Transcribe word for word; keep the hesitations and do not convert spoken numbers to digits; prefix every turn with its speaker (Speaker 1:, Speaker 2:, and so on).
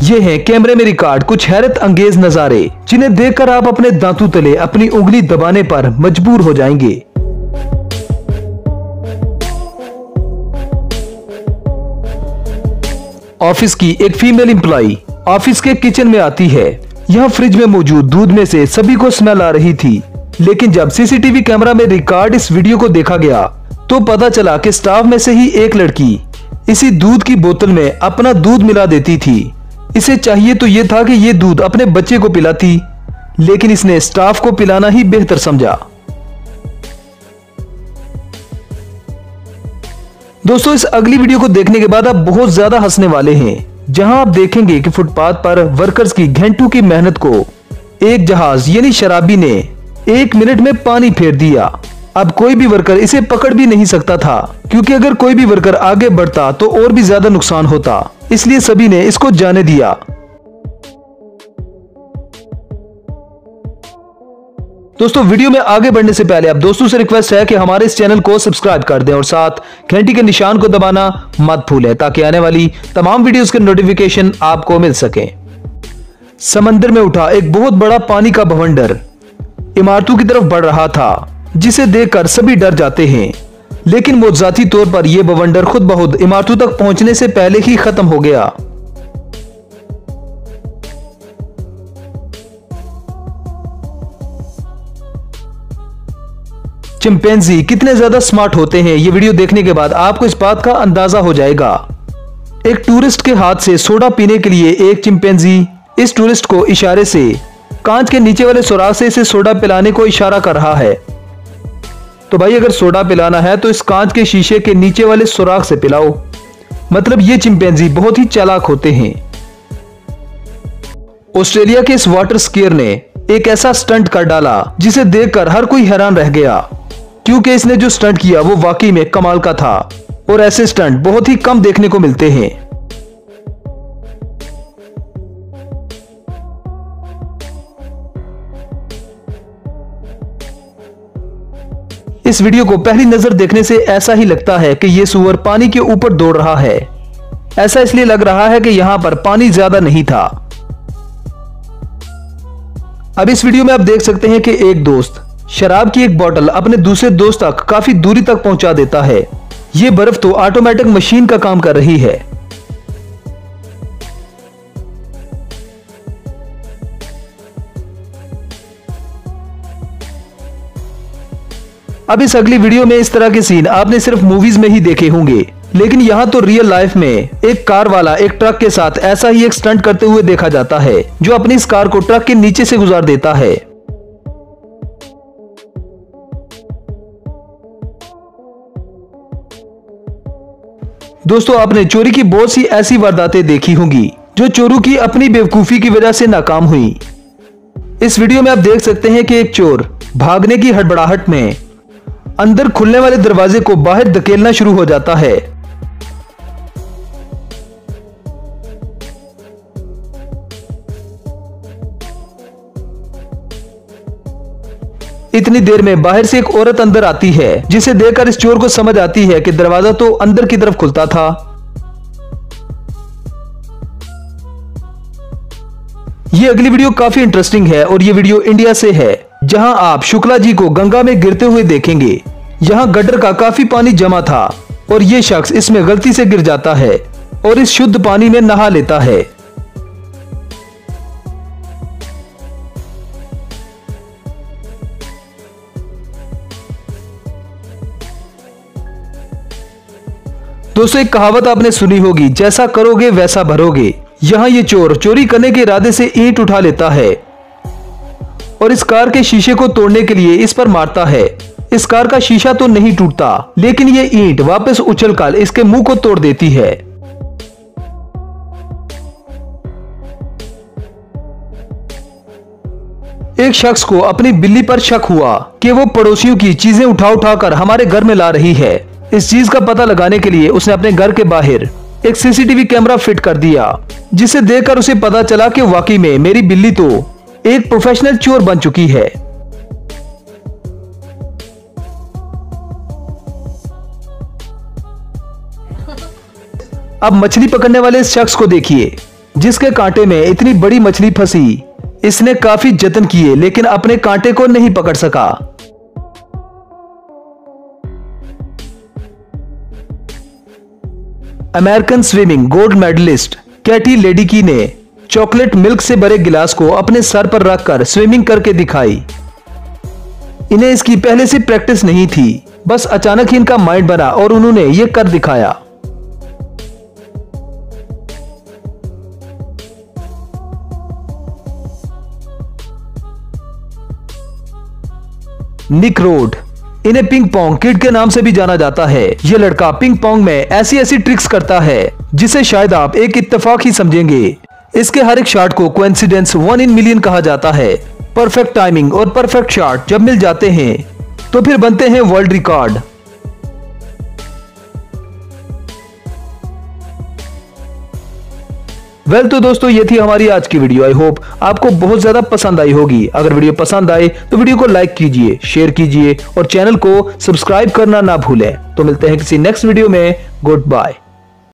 Speaker 1: ये हैं कैमरे में रिकॉर्ड कुछ हैरत अंगेज नजारे जिन्हें देखकर आप अपने दांतों तले अपनी उंगली दबाने पर मजबूर हो जाएंगे। ऑफिस की एक फीमेल एम्प्लॉई ऑफिस के किचन में आती है। यहाँ फ्रिज में मौजूद दूध में से सभी को स्मेल आ रही थी, लेकिन जब सीसीटीवी कैमरा में रिकॉर्ड इस वीडियो को देखा गया तो पता चला कि स्टाफ में से ही एक लड़की इसी दूध की बोतल में अपना दूध मिला देती थी। इसे चाहिए तो ये था कि ये दूध अपने बच्चे को पिलाती, लेकिन इसने स्टाफ को पिलाना ही बेहतर समझा। दोस्तों, इस अगली वीडियो को देखने के बाद आप बहुत ज्यादा हंसने वाले हैं, जहां आप देखेंगे कि फुटपाथ पर वर्कर्स की घंटों की मेहनत को एक जहाज यानी शराबी ने एक मिनट में पानी फेर दिया। अब कोई भी वर्कर इसे पकड़ भी नहीं सकता था, क्योंकि अगर कोई भी वर्कर आगे बढ़ता तो और भी ज्यादा नुकसान होता, इसलिए सभी ने इसको जाने दिया। दोस्तों, वीडियो में आगे बढ़ने से पहले आप दोस्तों से रिक्वेस्ट है कि हमारे इस चैनल को सब्सक्राइब कर दें और साथ घंटी के निशान को दबाना मत भूलें, ताकि आने वाली तमाम वीडियोस के नोटिफिकेशन आपको मिल सके। समंदर में उठा एक बहुत बड़ा पानी का बवंडर इमारतों की तरफ बढ़ रहा था, जिसे देखकर सभी डर जाते हैं, लेकिन मौजूदाती तौर पर यह बवंडर खुद ब खुद इमारतों तक पहुंचने से पहले ही खत्म हो गया। चिंपैंजी कितने ज्यादा स्मार्ट होते हैं, ये वीडियो देखने के बाद आपको इस बात का अंदाजा हो जाएगा। एक टूरिस्ट के हाथ से सोडा पीने के लिए एक चिंपैंजी इस टूरिस्ट को इशारे से कांच के नीचे वाले सुराख से इसे सोडा पिलाने को इशारा कर रहा है। तो भाई, अगर सोडा पिलाना है तो इस कांच के शीशे के नीचे वाले सुराख से पिलाओ। मतलब ये चिंपैंजी बहुत ही चालाक होते हैं। ऑस्ट्रेलिया के इस वाटर स्कीयर ने एक ऐसा स्टंट कर डाला जिसे देखकर हर कोई हैरान रह गया, क्योंकि इसने जो स्टंट किया वो वाकई में कमाल का था और ऐसे स्टंट बहुत ही कम देखने को मिलते हैं। इस वीडियो को पहली नजर देखने से ऐसा ही लगता है कि यह सूअर पानी के ऊपर दौड़ रहा है। ऐसा इसलिए लग रहा है कि यहां पर पानी ज्यादा नहीं था। अब इस वीडियो में आप देख सकते हैं कि एक दोस्त शराब की एक बोतल अपने दूसरे दोस्त तक काफी दूरी तक पहुंचा देता है। यह बर्फ तो ऑटोमेटिक मशीन का काम कर रही है। अब इस अगली वीडियो में इस तरह के सीन आपने सिर्फ मूवीज में ही देखे होंगे, लेकिन यहाँ तो रियल लाइफ में एक कार वाला एक ट्रक के साथ ऐसा ही एक स्टंट करते हुए देखा जाता है, जो अपनी इस कार को ट्रक के नीचे से गुजार देता है। दोस्तों, आपने चोरी की बहुत सी ऐसी वारदातें देखी होंगी जो चोरों की अपनी बेवकूफी की वजह से नाकाम हुई। इस वीडियो में आप देख सकते हैं कि एक चोर भागने की हड़बड़ाहट में अंदर खुलने वाले दरवाजे को बाहर धकेलना शुरू हो जाता है। इतनी देर में बाहर से एक औरत अंदर आती है, जिसे देखकर इस चोर को समझ आती है कि दरवाजा तो अंदर की तरफ खुलता था। ये अगली वीडियो काफी इंटरेस्टिंग है और ये वीडियो इंडिया से है, जहां आप शुक्ला जी को गंगा में गिरते हुए देखेंगे। यहां गटर का काफी पानी जमा था और ये शख्स इसमें गलती से गिर जाता है और इस शुद्ध पानी में नहा लेता है। दोस्तों, एक कहावत आपने सुनी होगी, जैसा करोगे वैसा भरोगे। यहाँ ये चोर चोरी करने के इरादे से ईंट उठा लेता है और इस कार के शीशे को तोड़ने के लिए इस पर मारता है। इस कार का शीशा तो नहीं टूटता, लेकिन ये ईंट वापस उछलकर इसके मुंह को तोड़ देती है। एक शख्स को अपनी बिल्ली पर शक हुआ कि वो पड़ोसियों की चीजें उठा उठाकर हमारे घर में ला रही है। इस चीज का पता लगाने के लिए उसने अपने घर के बाहर एक सीसीटीवी कैमरा फिट कर दिया, जिसे देखकर उसे पता चला कि वाकई में मेरी बिल्ली तो एक प्रोफेशनल चोर बन चुकी है। अब मछली पकड़ने वाले इस शख्स को देखिए। जिसके कांटे में इतनी बड़ी मछली फंसी। इसने काफी जतन किए लेकिन अपने कांटे को नहीं पकड़ सका। American swimming gold medalist Katie Ledecky ने चॉकलेट मिल्क से भरे गिलास को अपने सर पर रखकर स्विमिंग करके दिखाई। इन्हें इसकी पहले से प्रैक्टिस नहीं थी, बस अचानक ही इनका माइंड बना और उन्होंने ये कर दिखाया। निक रोड, इन्हें पिंग पोंग किड के नाम से भी जाना जाता है। ये लड़का पिंग पोंग में ऐसी ऐसी ट्रिक्स करता है जिसे शायद आप एक इत्तेफाक ही समझेंगे। इसके हर एक शॉट को कोइंसिडेंस वन इन मिलियन कहा जाता है। परफेक्ट टाइमिंग और परफेक्ट शॉट जब मिल जाते हैं तो फिर बनते हैं वर्ल्ड रिकॉर्ड। वेल well, तो दोस्तों ये थी हमारी आज की वीडियो। आई होप आपको बहुत ज्यादा पसंद आई होगी। अगर वीडियो पसंद आए तो वीडियो को लाइक कीजिए, शेयर कीजिए और चैनल को सब्सक्राइब करना ना भूलें। तो मिलते हैं किसी नेक्स्ट वीडियो में। Good bye.